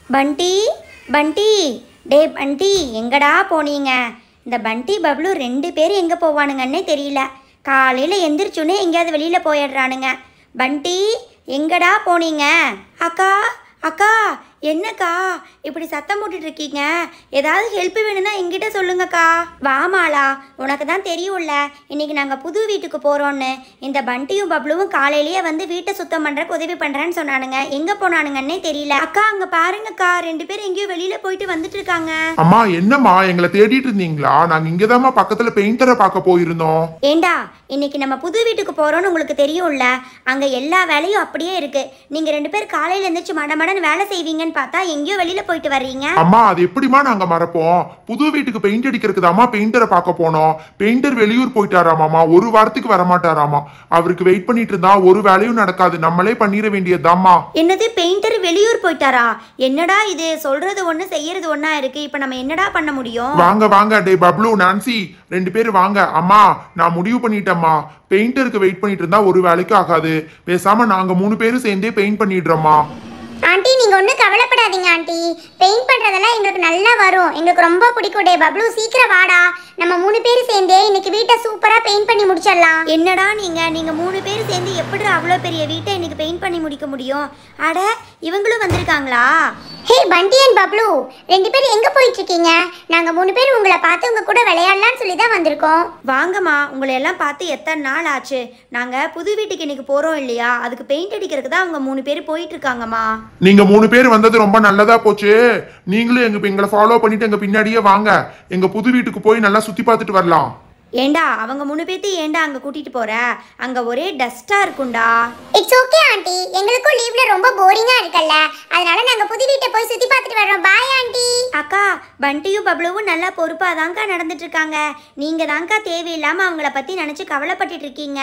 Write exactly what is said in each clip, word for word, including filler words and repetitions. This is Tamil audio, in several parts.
பண்டி பண்டி டே பண்டி எங்கடா போனீங்க? இந்த பண்டி பப்ளு ரெண்டு பேரும் எங்கே போவானுங்கன்னே தெரியல. காலையில் எந்திரிச்சுன்னே எங்கேயாவது வெளியில் போயிடுறானுங்க. பண்டி எங்கடா போனீங்க? அக்கா அக்கா என்னக்கா இப்படி சத்தம் போட்டுட்டு இருக்கீங்க? ஏதாவது ஹெல்ப் வேணும்னா எங்கிட்ட சொல்லுங்கக்கா. வாமாளா, உனக்கு தான் தெரியும்ல இன்னைக்கு நாங்கள் புது வீட்டுக்கு போகிறோன்னு. இந்த பண்டியும் பப்ளுவும் காலையிலேயே வந்து வீட்டை சுத்தம் பண்ணுறக்கு உதவி பண்ணுறேன்னு சொன்னானுங்க. எங்கே போனானுங்கன்னே தெரியல. அக்கா அங்கே பாருங்கக்கா, ரெண்டு பேரும் எங்கேயோ வெளியில் போயிட்டு வந்துட்டு இருக்காங்க. அம்மா என்னம்மா எங்களை தேடிட்டு இருந்தீங்களா? நாங்கள் இங்கே தான்மா பக்கத்தில் பெயிண்டரை பார்க்க போயிருந்தோம். ஏண்டா இன்னைக்கு நம்ம புது வீட்டுக்கு போகிறோன்னு உங்களுக்கு தெரியும்ல, அங்கே எல்லா வேலையும் அப்படியே இருக்கு. நீங்கள் ரெண்டு பேர் காலையில் எழுந்திரிச்சு மடமடன்னு வேலை செய்வீங்க பார்த்தா எங்கேயோ வெளியில போயிட்டு வர்றீங்க. அம்மா அது எப்படிமா நாங்க மறப்போம்? புது வீட்டுக்கு பெயிண்ட் அடிக்கிறதுக்கு தாமா பெயிண்டரை பார்க்க போனோம். பெயிண்டர் வெளியூர் போயிட்டாராமாமா, ஒரு வாரத்துக்கு வரமாட்டாராமா. அவருக்கு வெயிட் பண்ணிட்டு இருந்தா ஒரு வேலையும் நடக்காது, நம்மளே பண்ணிட வேண்டியதாமா. என்னது, பெயிண்டர் வெளியூர் போயிட்டாரா? என்னடா இது, சொல்றது ஒண்ணு செய்யறது ஒண்ணா இருக்கு. இப்ப நம்ம என்னடா பண்ண முடியும்? வாங்க வாங்க, டே பப்ளு நான்சி ரெண்டு பேரும் வாங்க. அம்மா நான் முடிவு பண்ணிட்டேம்மா, பெயிண்டருக்கு வெயிட் பண்ணிட்டு இருந்தா ஒரு வேலைக்கு ஆகாது. பேசாம நாங்க மூணு பேரும் சேர்ந்தே பெயிண்ட் பண்ணிடுறோம்மா. ஆண்டி நீங்க ஒன்றும் கவலைப்படாதீங்க ஆண்டி, பெயிண்ட் பண்றதெல்லாம் எங்களுக்கு நல்லா வரும், எங்களுக்கு ரொம்ப பிடிக்கும். டே பப்ளு சீக்கிரம் வாடா, நம்ம மூணு பேரும் சேர்ந்தே இன்னைக்கு வீட்டை சூப்பரா பெயிண்ட் பண்ணி முடிச்சிடலாம். என்னடா நீங்க நீங்க மூணு பேரும் சேர்ந்து எப்படி அவ்வளோ பெரிய வீட்டை இன்னைக்கு பெயிண்ட் பண்ணி முடிக்க முடியும்? அட இவங்களும் வந்திருக்காங்களா? ஹே பண்டி அண்ட் பப்ளு, ரெண்டு பேரும் எங்க போயிட்டு இருக்கீங்க? நாங்க மூணு பேரும் உங்களை பார்த்து உங்க கூட விளையாடலாம்னு சொல்லி தான் வந்திருக்கோம். வாங்கம்மா, உங்களை எல்லாம் பார்த்து எத்தனை நாள் ஆச்சு. நாங்க புது வீட்டுக்கு இன்னைக்கு போறோம் இல்லையா, அதுக்கு பெயிண்ட் அடிக்கிறதுக்கு தான் அவங்க மூணு பேர் போயிட்டு இருக்காங்கம்மா. நீங்க மூணு பேர் வந்தது ரொம்ப நல்லதா போச்சு. நீங்களும் எங்க எங்களை ஃபாலோ பண்ணிட்டு எங்க பின்னாடியே வாங்க, எங்க புது வீட்டுக்கு போய் நல்லா சுத்தி பார்த்துட்டு வரலாம். ஏண்டா அவங்க மூணு பேர்த்து ஏண்டா அங்க கூட்டிட்டு போற? அங்க ஒரே டஸ்டா இருக்கும்டா. இட்ஸ் ஓகே ஆண்டி, எங்களுக்கும் லீவ்ல ரொம்ப போரிங்கா இருக்குல்ல, அதனால நாங்க புது வீட்டை போய் சுத்தி பார்த்துட்டு வரோம். Bye aunty. அக்கா பண்டியும் பப்ளுவும் நல்லா பொறுப்பா தான்க்கா நடந்துட்டு இருக்காங்க. நீங்க தான்க்கா தேவையில்லாம அவங்கள பத்தி நினைச்சு கவலைப்பட்டுட்டு இருக்கீங்க.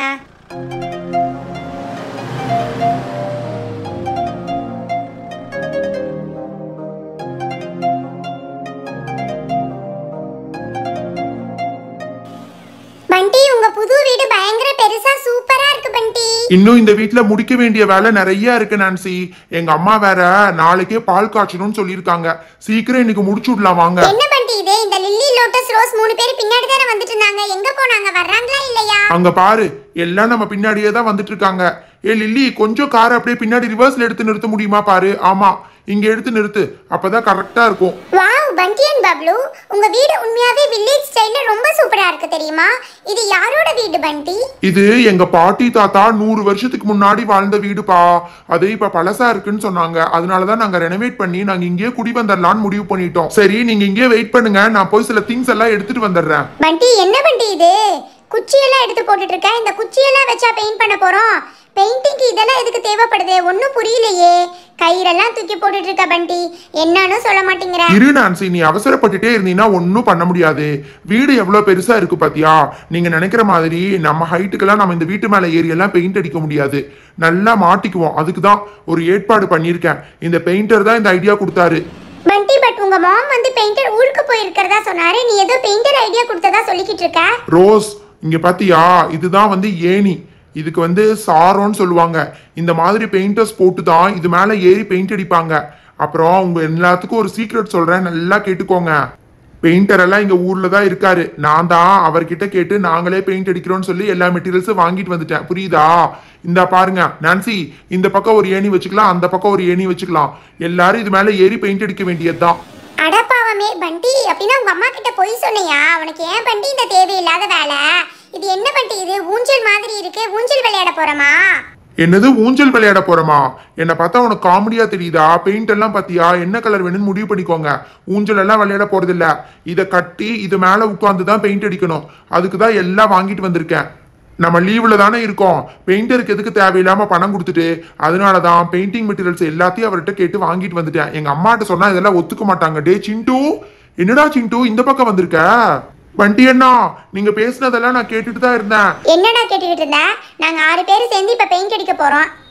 பண்டி உங்க புது வீடு பயங்கர பெருசா சூப்பரா இருக்கு பண்டி. இன்னும் இந்த வீட்ல முடிக்க வேண்டிய வேலை நிறைய இருக்கு நான்சி. எங்க அம்மா வேற நாளைக்கே பால் காய்ச்சணும்னு சொல்லியிருக்காங்க. சீக்கிரம் இன்னைக்கு முடிச்சு விடலாம் வாங்க. என்ன பண்டி இது, இந்த லில்லி லோட்டஸ் ரோஸ் மூணு பேர் பின்னாடி தான வந்துட்டு இருந்தாங்க, எங்க போனாங்க? வர்றாங்களா இல்லையா? அங்க பாரு, எல்லாம் நம்ம பின்னாடியே தான் வந்துட்டு இருக்காங்க. ஏ லில்லி, கொஞ்சம் காரை அப்படியே பின்னாடி ரிவர்ஸ்ல எடுத்து நிறுத்த முடியுமா பாரு. ஆமா, இங்க எடுத்து நிறுத்து, அப்பதான் கரெக்டா இருக்கும். வாவ் பண்டி அண்ட் பப்ளு, உங்க வீடு உண்மையாவே வில்லேஜ் ஸ்டைல்ல ரொம்ப சூப்பரா இருக்கு தெரியுமா? இது யாரோட வீடு பண்டி? இது எங்க பாட்டி தாத்தா நூறு வருஷத்துக்கு முன்னாடி வாழ்ந்த வீடுப்பா. அது இப்ப பழசா இருக்குன்னு சொன்னாங்க, அதனாலதான் நாங்க ரெனோவேட் பண்ணி நாங்க இங்கேயே குடி வந்துடலாம்னு முடிவு பண்ணிட்டோம். சரி நீங்க இங்கேயே வெயிட் பண்ணுங்க, நான் போய் சில திங்ஸ் எல்லாம் எடுத்துட்டு வந்துடுறேன். பண்டி என்ன பண்டி இது, குச்சியெல்லாம் எடுத்து போட்டுட்டு இருக்க, இந்த குச்சியெல்லாம் வச்சா பெயிண்ட் பண்ண போறோம்? பெயிண்டிங்க்கு இதெல்லாம் எதுக்கு தேவைப்படுது ஒன்னும் புரியலையே. கயிறெல்லாம் தூக்கி போட்டுட்டு இருக்க பண்டி, என்னன்னு சொல்ல மாட்டேங்கிற. இரு நான்சி, நீ அவசரப்பட்டுட்டே இருந்தீங்கன்னா ஒன்னும் பண்ண முடியாது. வீடு எவ்வளவு பெருசா இருக்கு பாத்தியா? நீங்க நினைக்கிற மாதிரி நம்ம ஹைட்டுக்கெல்லாம் நம்ம இந்த வீட்டு மேல ஏறி எல்லாம் பெயிண்ட் அடிக்க முடியாது. நல்லா மாட்டிக்குவோம். அதுக்குதான் ஒரு ஏற்பாடு பண்ணியிருக்கேன். இந்த பெயிண்டர் தான் இந்த ஐடியா கொடுத்தாரு. பண்டி பட் உங்க மாம் வந்து பெயிண்டர் ஊருக்கு போயிருக்கிறதா சொன்னாரு, நீ ஏதோ பெயிண்டர் ஐடியா கொடுத்ததா சொல்லிக்கிட்டு இருக்க. ரோஸ் இங்க பாத்தியா, இதுதான் வந்து ஏணி. இதுக்கு வந்து சாரோன்னு சொல்லுவாங்க. இந்த மாதிரி பெயிண்டர்ஸ் போட்டு தான் இது மேல ஏறி பெயிண்ட் அடிப்பாங்க. அப்புறம் உங்க எல்லாத்துக்கும் ஒரு சீக்ரெட் சொல்றேன், நல்லா கேட்டுக்கோங்க. பெயிண்டர் எல்லாம் இங்க ஊர்ல தான் இருக்காரு. நான் தான் அவர்கிட்ட கேட்டு நாங்களே பெயிண்ட் அடிக்கிறோம்னு சொல்லி எல்லா மெட்டீரியல்ஸும் வாங்கிட்டு வந்துட்டேன். புரியுதா? இந்த பாருங்க நான்சி, இந்த பக்கம் ஒரு ஏணி வச்சுக்கலாம், அந்த பக்கம் ஒரு ஏணி வச்சுக்கலாம். எல்லாரும் இது மேல ஏறி பெயிண்ட் அடிக்க வேண்டியதுதான். அடப்பாவமே பண்டி, அப்படின்னா உங்க அம்மா கிட்ட போய் சொன்னியா? உனக்கு ஏன் பண்டி இந்த தேவையில்லாத வேலை? இது என்ன பண்டி, இது ஊஞ்சல் மாதிரி இருக்கு, ஊஞ்சல் விளையாட போறோமா? என்னது ஊஞ்சல் விளையாட போறோமா? என்ன பார்த்தா உனக்கு காமெடியா தெரியுதா? பெயிண்ட் எல்லாம் பாத்தியா, என்ன கலர் வேணும்னு முடிவு பண்ணிக்கோங்க. ஊஞ்சல் எல்லாம் விளையாட போறது இல்ல, இதை கட்டி இது மேல உட்கார்ந்து தான் பெயிண்ட் அடிக்கணும். அதுக்கு தான் எல்லாம் வாங்கிட்டு வந்திருக்கேன். நம்ம லீவ்ல தானே இருக்கோம், பெயிண்டருக்கு எதுக்கு தேவையில்லாம பணம் கொடுத்துட்டு, அதனாலதான் பெயிண்டிங் மெட்டீரியல்ஸ் எல்லாத்தையும் அவர்கிட்ட கேட்டு வாங்கிட்டு வந்துட்டேன். எங்க அம்மாட்ட சொன்னா இதெல்லாம் ஒத்துக்க மாட்டாங்க. டே சிண்டு, என்னடா சிண்டு இந்த பக்கம் வந்திருக்க? பண்டி அண்ணா, நீங்க பேசினதெல்லாம் நான் கேட்டுட்டு தான் இருந்தேன். என்னடா கேட்டுக்கிட்டு இருந்த? நாங்க ஆறு பேர் சேர்ந்து இப்ப பெயிண்ட் அடிக்க போறோம்.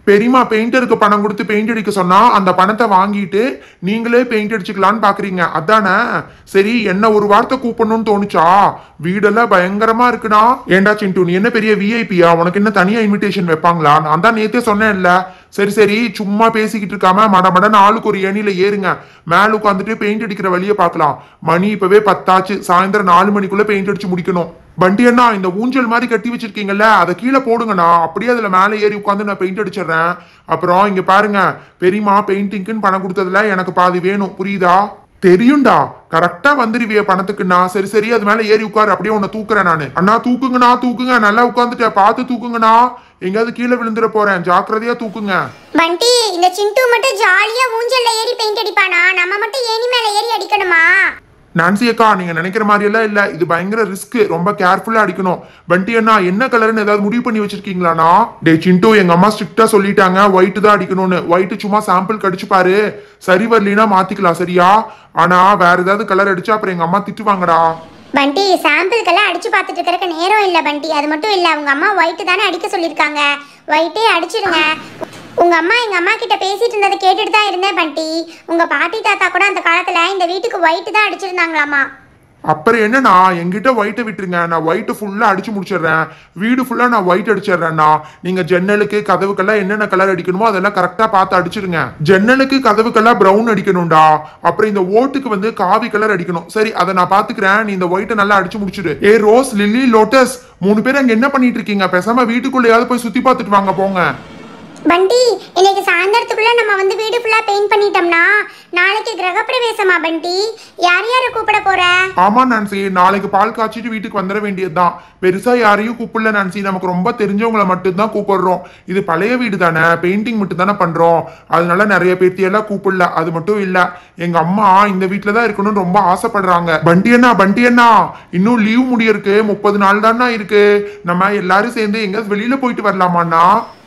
பெரியமா பெயிண்டருக்கு பணம் கொடுத்து பெயிண்ட் அடிக்க சொன்னா அந்த பணத்தை வாங்கிட்டு நீங்களே பெயிண்ட் அடிச்சுக்கலான்னு பாக்குறீங்க அதானே? சரி, என்ன ஒரு வார்த்தை கூப்பிடணும்னு தோணுச்சா? வீடெல்லாம் பயங்கரமா இருக்குண்ணா. ஏண்டா சிண்டு, நீ என்ன பெரிய விஐபியா? உனக்கு என்ன தனியா இன்விடேஷன் வைப்பாங்களா? நான் தான் நேத்தே சொன்னேன்ல. சரி சரி, சும்மா பேசிக்கிட்டு இருக்காம மட மடன்னு ஆளுக்கு ஒரு ஏணியில ஏறுங்க. மேல உட்காந்துட்டு பெயிண்ட் அடிக்கிற வழியை பார்க்கலாம். மணி இப்பவே பத்தாச்சு. சாயந்தரம் நாலு மணிக்குள்ள பெயிண்ட் அடிச்சு முடிக்கணும். பண்டி அண்ணா, இந்த ஊஞ்சல் மாதிரி கட்டி வச்சிருக்கீங்கல்ல, அதை கீழே போடுங்கண்ணா. அப்படியே அதுல மேலே ஏறி உட்காந்து நான் பெயிண்ட் அடிச்சிடுறேன். அப்புறம் இங்க பாருங்க, பெரியமா பெயிண்டிங்க்குன்னு பணம் கொடுத்ததுல எனக்கு பாதி வேணும், புரியுதா? தெரியும்டா, கரெக்டா வந்துருவிய பணத்துக்குண்ணா. சரி சரி, அது மேல ஏறி உட்காரு, அப்படியே உன்னை தூக்குறேன் நானு. அண்ணா தூக்குங்கண்ணா, தூக்குங்க. நல்லா உட்காந்துட்ட, பார்த்து தூக்குங்கண்ணா. எங்கயாவது கீழே விழுந்துட போறேன், ஜாக்கிரதையா தூக்குங்க. பண்டி, இந்த சிண்டு மட்டும் ஜாலியா ஊஞ்சல்ல ஏறி பெயிண்ட் அடிப்பானா? நம்ம மட்டும் ஏணி மேல ஏறி அடிக்கணுமா? நான்சி அக்கா, நீங்க நினைக்கிற மாதிரி எல்லாம் இல்ல, இது பயங்கர ரிஸ்க், ரொம்ப கேர்ஃபுல்லா அடிக்கணும். பண்டி அண்ணா, என்ன கலர்னு ஏதாவது முடிவு பண்ணி வச்சிருக்கீங்களாண்ணா? டே சிண்டு, எங்க அம்மா ஸ்ட்ரிக்டா சொல்லிட்டாங்க ஒயிட் தான் அடிக்கணும்னு. ஒயிட் சும்மா சாம்பிள் கடிச்சு பாரு, சரி வரலினா மாத்திக்கலாம், சரியா? ஆனா வேற ஏதாவது கலர் அடிச்சா அப்புறம் எங்க அம்மா திட்டுவாங்கடா. பண்டி, சாம்பிள்கெல்லாம் அடிச்சு பார்த்துட்டு இருக்கிறக்க நேரம் இல்ல பண்டி. அது மட்டும் இல்ல, உங்க அம்மா ஒயிட் தானே அடிக்க சொல்லியிருக்காங்க, ஒயிட்டே அடிச்சிடுங்க. உங்க அம்மா எங்க அம்மா கிட்ட பேசிட்டு இருந்ததை கேட்டுட்டு தான் இருந்தேன் பண்டி. உங்க பாட்டி தாத்தா கூட அந்த காலத்துல இந்த வீட்டுக்கு ஒயிட் தான் அடிச்சிருந்தாங்களாமா. அப்புறம் என்னண்ணா, எங்கிட்ட ஒயிட்டை விட்டுருங்க, நான் ஒயிட்டு ஃபுல்லா அடிச்சு முடிச்சிடுறேன். வீடு ஃபுல்லா நான் ஒயிட் அடிச்சிடுறேன்னா. நீங்க ஜன்னலுக்கு கதவுக்கெல்லாம் என்னென்ன கலர் அடிக்கணுமோ அதெல்லாம் கரெக்டா பார்த்து அடிச்சிருங்க. ஜன்னலுக்கு கதவுக்கெல்லாம் பிரவுன் அடிக்கணும்டா. அப்புறம் இந்த ஓட்டுக்கு வந்து காவி கலர் அடிக்கணும். சரி, அதை நான் பாத்துக்கிறேன், நீ இந்த ஒயிட்டை நல்லா அடிச்சு முடிச்சிடு. ஏ ரோஸ், லில்லி, லோட்டஸ், மூணு பேர் அங்க என்ன பண்ணிட்டு இருக்கீங்க? பேசாம வீட்டுக்குள்ளேயாவது போய் சுத்தி பார்த்துட்டு வாங்க, போங்க. பண்டி, இன்னைக்கு சாயந்தரத்துக்குள்ள நம்ம வந்து வீடு ஃபுல்லா பெயிண்ட் பண்ணிட்டோம்னா நாளைக்கு கிரகப்பிரவேசமா பண்டி? யார் யாரை கூப்பிட போற? ஆமா நான்சி, நாளைக்கு பால் காய்ச்சிட்டு வீட்டுக்கு வந்துட வேண்டியதுதான். பெருசா யாரையும் கூப்பிடல நான்சி, நமக்கு ரொம்ப தெரிஞ்சவங்களை மட்டும்தான் கூப்பிடுறோம். இது பழைய வீடு தானே, பெயிண்டிங் மட்டும் தானே பண்றோம், அதனால நிறைய பேர்த்தியெல்லாம் கூப்பிடல. அது மட்டும் இல்ல, எங்க அம்மா இந்த வீட்டுல தான் இருக்கணும்னு ரொம்ப ஆசைப்படுறாங்க. பண்டி அண்ணா, பண்டி அண்ணா, இன்னும் லீவ் முடியிருக்கு, முப்பது நாள் தானே இருக்கு. நம்ம எல்லாரும் சேர்ந்து எங்க வெளியில போயிட்டு வரலாமாண்ணா?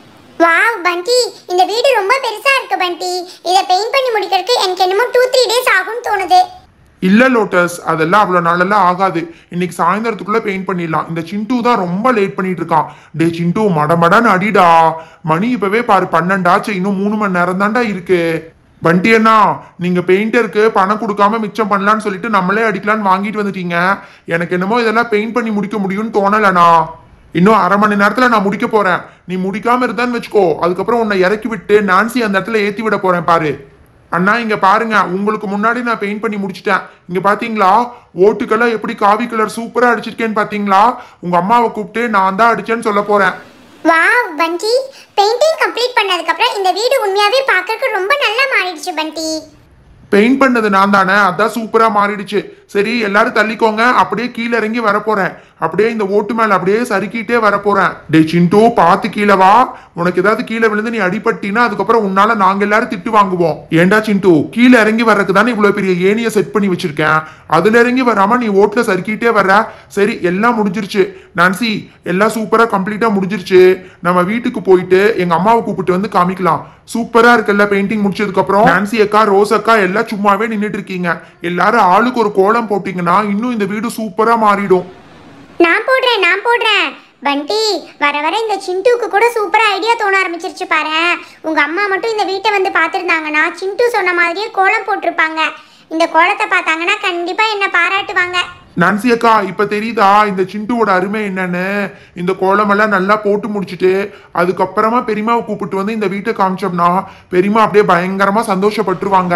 வாவ் பண்டி, இந்த வீடு ரொம்ப பெருசா இருக்கு பண்டி. இத பெயிண்ட் பண்ணி முடிக்கிறதுக்கு எனக்கு என்னமோ டூ த்ரீ டேஸ் ஆகும்னு தோணுது. இல்ல லோட்டஸ், அதெல்லாம் அவ்வளவு நாளெல்லாம் ஆகாது. இன்னைக்கு சாயந்தரத்துக்குள்ள பெயிண்ட் பண்ணிடலாம். இந்த சிண்டு தான் ரொம்ப லேட் பண்ணிட்டு இருக்கான். டே சிண்டு, மடமடான்னு அடிடா. மணி இப்பவே பாரு பன்னெண்டாச்சு, இன்னும் மூணு மணி நேரம் தான்டா இருக்கு. பண்டி அண்ணா, நீங்க பெயிண்டருக்கு பணம் கொடுக்காம மிச்சம் பண்ணலான்னு சொல்லிட்டு நம்மளே அடிக்கலான்னு வாங்கிட்டு வந்துட்டீங்க. எனக்கு என்னமோ இதெல்லாம் பெயிண்ட் பண்ணி முடிக்க முடியும்னு தோணலண்ணா. இன்னும் அரை மணி நேரத்துல நான் முடிக்க போறேன். நீ முடிக்காம இருந்தான்னு வச்சுக்கோ, அதுக்கப்புறம் உன்னை இறக்கி விட்டு நான்சி அந்த இடத்துல ஏத்தி விட போறேன் பாரு. அண்ணா இங்க பாருங்க, உங்களுக்கு முன்னாடி நான் பெயிண்ட் பண்ணி முடிச்சிட்டேன். இங்க பாத்தீங்களா, ஓட்டுக்கெல்லாம் எப்படி காவி கலர் சூப்பரா அடிச்சிருக்கேன்னு பாத்தீங்களா? உங்க அம்மாவை கூப்பிட்டு நான் தான் அடிச்சேன்னு சொல்ல போறேன். வாவ் பண்டி, பெயிண்டிங் கம்ப்ளீட் பண்ணதுக்கு அப்புறம் இந்த வீடு உண்மையாவே பார்க்கறதுக்கு ரொம்ப நல்லா மாறிடுச்சு பண்டி. பெயிண்ட் பண்ணது நான் தானே, அதான் சூப்பரா மாறிடுச்சு. சரி, எல்லாரும் தள்ளிக்கோங்க, அப்படியே கீழே இறங்கி வரப்போறேன். அப்படியே இந்த ஓட்டு மேல அப்படியே சறுக்கிட்டே வரப்போறேன். டே சிண்டு, பார்த்து கீழே வா. உனக்கு ஏதாவது கீழே விழுந்து நீ அடிபட்டினா அதுக்கப்புறம் உன்னால நாங்க எல்லாரும் திட்டு வாங்குவோம். ஏண்டா சிண்டு, கீழே இறங்கி வர்றதுக்கு தானே இவ்வளவு பெரிய ஏணியை செட் பண்ணி வச்சிருக்கேன். அதுல இறங்கி வராம நீ ஓட்டுல சறுக்கிட்டே வர்ற. சரி, எல்லாம் முடிஞ்சிருச்சு நான்சி, எல்லாம் சூப்பரா கம்ப்ளீட்டா முடிஞ்சிருச்சு. நம்ம வீட்டுக்கு போயிட்டு எங்க அம்மாவை கூப்பிட்டு வந்து காமிக்கலாம். சூப்பரா இருக்குல்ல பெயிண்டிங் முடிச்சதுக்கு அப்புறம்? நான்சி அக்கா, ரோஸ் அக்கா எல்லாம் சும்மாவே நின்றுட்டு இருக்கீங்க. எல்லாரும் ஆளுக்கு ஒரு கோலம் போட்டீங்கன்னா இன்னும் இந்த வீடு சூப்பரா மாறிடும். நான் போடுறேன் நான் போடுறேன் பண்டி. வர வர இந்த சிண்டுக்கு கூட சூப்பரா ஐடியா தோண ஆரம்பிச்சிருச்சு பாரு. உங்க அம்மா மட்டும் இந்த வீட்டை வந்து பார்த்துருந்தாங்கன்னா சிண்டு சொன்ன மாதிரியே கோலம் போட்டிருப்பாங்க. இந்த கோலத்தை பார்த்தாங்கன்னா கண்டிப்பா என்ன பாராட்டுவாங்க. நான்சி அக்கா, இப்ப தெரியுதா இந்த சிண்டுவோட அருமை என்னன்னு? இந்த கோலமெல்லாம் நல்லா போட்டு முடிச்சுட்டு அதுக்கப்புறமா பெரியமாவை கூப்பிட்டு வந்து இந்த வீட்டை காமிச்சோம்னா பெரியமா அப்படியே பயங்கரமா சந்தோஷப்பட்டுருவாங்க.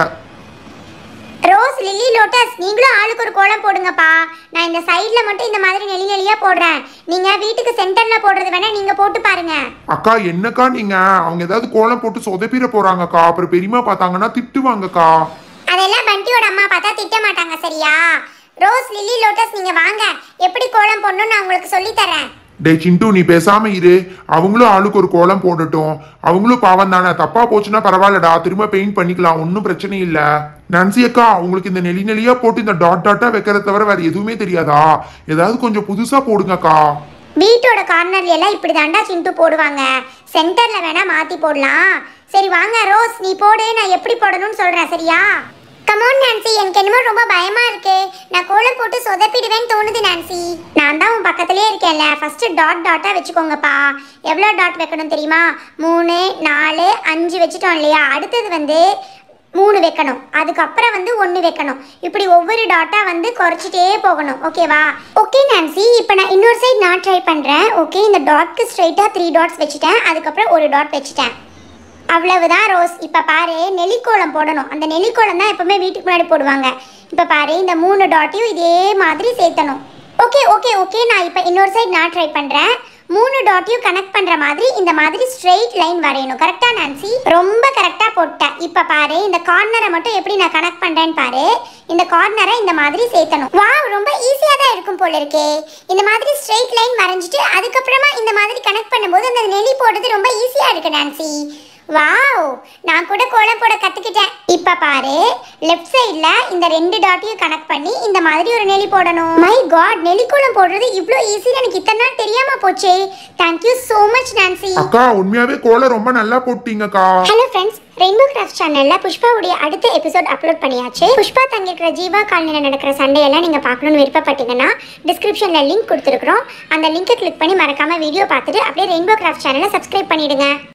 ரோஸ், லில்லி, லோட்டஸ், நீங்களும் ஆளுக்கு ஒரு கோலம் போடுங்கப்பா. நான் இந்த சைடுல மட்டும் இந்த மாதிரி நெளி நெளியா போடுறேன். நீங்க வீட்டுக்கு சென்டர்ல போடுறது வேணா நீங்க போட்டு பாருங்க. அக்கா என்னக்கா நீங்க, அவங்க ஏதாவது கோலம் போட்டு சொதப்பிட போறாங்கக்கா, அப்புறம் பெரியமா பார்த்தாங்கன்னா திட்டுவாங்கக்கா. அதெல்லாம் பண்டியோட அம்மா பார்த்தா திட்ட மாட்டாங்க, சரியா? ரோஸ், லில்லி, லோட்டஸ், நீங்க வாங்க, எப்படி கோலம் போடணும்னு நான் உங்களுக்கு சொல்லி தரேன். டே சிண்டு, நீ பேசாம இரு. அவங்களும் ஆளுக்கு ஒரு கோலம் போடட்டும். அவங்களும் பாவம் தானே, தப்பா போச்சுன்னா பரவாயில்லடா, திரும்ப பெயிண்ட் பண்ணிக்கலாம், ஒன்னும் பிரச்சனை இல்ல. நான்சி அக்கா, உங்களுக்கு இந்த நெளி நெளியா போட்டு இந்த டாட் டாட்டா வைக்கிறத தவிர வேற எதுவுமே தெரியாதா? ஏதாவது கொஞ்சம் புதுசா போடுங்கக்கா. வீட்டோட கார்னர்ல எல்லாம் இப்படி தாண்டா சிண்டு போடுவாங்க. சென்டர்ல வேணா மாத்தி போடலாம். சரி வாங்க ரோஸ், நீ போடு, நான் எப்படி போடணும்னு சொல்றேன், சரியா? கமான் நான்சி, எனக்கு என்னமோ ரொம்ப பயமா இருக்கு. நான் கோலம் போட்டு சொதப்பிடுவேன்னு தோணுது நான்சி. நான் தான் உன் பக்கத்துலயே இருக்கேன்ல. ஃபர்ஸ்ட் டாட் டாட்டா வச்சுக்கோங்கப்பா. எவ்வளோ டாட் வைக்கணும் தெரியுமா? மூணு நாலு அஞ்சு வச்சுட்டோம் இல்லையா? அடுத்தது வந்து மூணு வைக்கணும், அதுக்கப்புறம் வந்து ஒன்று வைக்கணும். இப்படி ஒவ்வொரு டாட்டா வந்து குறைச்சிட்டே போகணும். ஓகேவா? ஓகே நான்சி, இப்போ நான் இன்னொரு சைடு நான் ட்ரை பண்ணுறேன். ஓகே, இந்த டாட்க்கு ஸ்ட்ரைட்டாக த்ரீ டாட்ஸ் வச்சுட்டேன், அதுக்கப்புறம் ஒரு டாட் வச்சுட்டேன். அவ்வளவுதான் ரோஸ். இப்போ பாரு, நெல்லிக்கோலம் போடணும். அந்த நெல்லிக்கோலம் தான் எப்பவுமே வீட்டுக்கு முன்னாடி போடுவாங்க. இப்போ பாரு, இந்த மூணு டாட்டையும் இதே மாதிரி சேர்த்தணும். ஓகே ஓகே ஓகே நான் இப்போ இன்னொரு சைடு நான் ட்ரை பண்ணுறேன். மூணு டாட்டையும் கனெக்ட் பண்ணுற மாதிரி இந்த மாதிரி ஸ்ட்ரெயிட் லைன் வரையணும். கரெக்டாக நான்சி? ரொம்ப கரெக்டாக போட்டேன். இப்போ பாரு, இந்த கார்னரை மட்டும் எப்படி நான் கனெக்ட் பண்ணுறேன்னு பாரு. இந்த கார்னரை இந்த மாதிரி சேர்த்தணும். வாவ், ரொம்ப ஈஸியாக தான் இருக்கும் போல இருக்கே. இந்த மாதிரி ஸ்ட்ரெயிட் லைன் வரைஞ்சிட்டு அதுக்கப்புறமா இந்த மாதிரி கனெக்ட் பண்ணும்போது அந்த நெல்லி போடுறது ரொம்ப ஈஸியாக இருக்கு நான்சி. வாவ், நான் கூட கோலம் போட கத்துக்கிட்டேன். இப்ப பாரு, லெஃப்ட் சைடுல இந்த ரெண்டு டாட்டையும் கனெக்ட் பண்ணி இந்த மாதிரி ஒரு நெலி போடணும். மை காட், நெலி கோலம் போடுறது இவ்ளோ ஈஸியா எனக்கு இத்தனை நாள் தெரியாம போச்சே. Thank you so much Nancy. அக்கா உண்மையாவே கோலம் ரொம்ப நல்லா போட்டீங்கக்கா. ஹலோ ஃப்ரெண்ட்ஸ், ரெயின்போ கிராஃப்ட் சேனல்ல புஷ்பாவுடைய அடுத்த எபிசோட் அப்லோட் பண்ணியாச்சு. புஷ்பா தங்கியிருக்கிற ஜீவா காலனியில் நடக்கிற சண்டையெல்லாம் நீங்க பார்க்கணும்னு விருப்பப்பட்டீங்கன்னா டிஸ்கிரிப்ஷன்ல லிங்க் கொடுத்துருக்கோம். அந்த லிங்கை கிளிக் பண்ணி மறக்காம வீடியோ பார்த்துட்டு அப்படியே ரெயின்போ கிராஃப்ட் சேனலை சப்ஸ்கிரைப் பண்ணிடுங்க.